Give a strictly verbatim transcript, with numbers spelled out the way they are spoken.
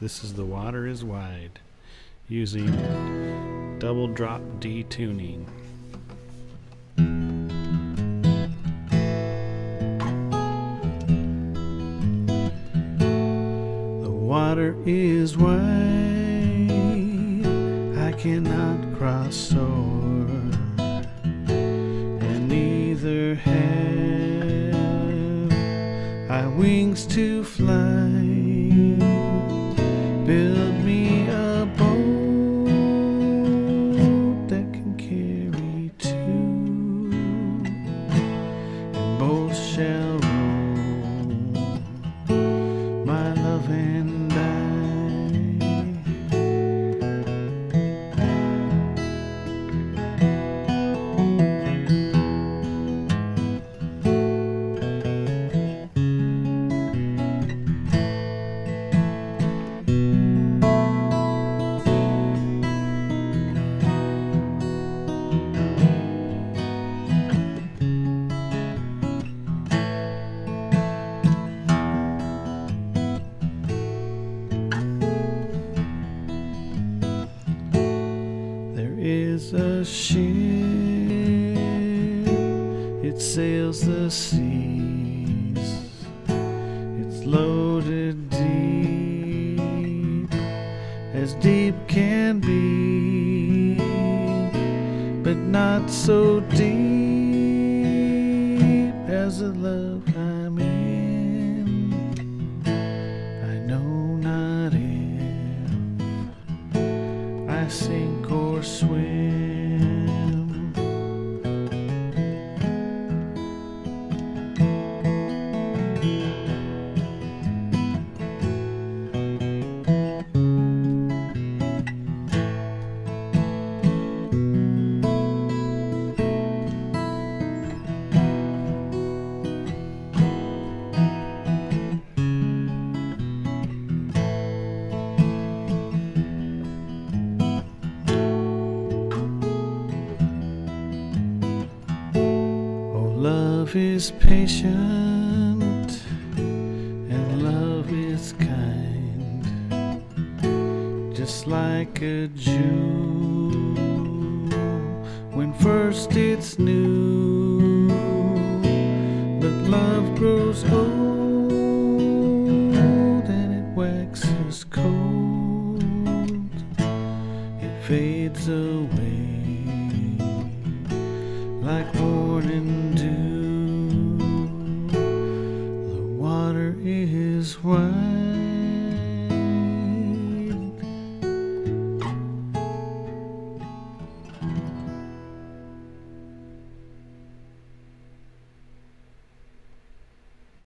This is The Water is Wide using double drop D tuning. The water is wide, I cannot cross o'er, and neither have I wings to fly. Build me a boat that can carry two, and both shall roll, my love and I. Is a ship, it sails the seas, it's loaded deep, as deep can be, but not so deep as the love I'm in. I know not if I sink or swim. Love is patient and love is kind, just like a June when first it's new.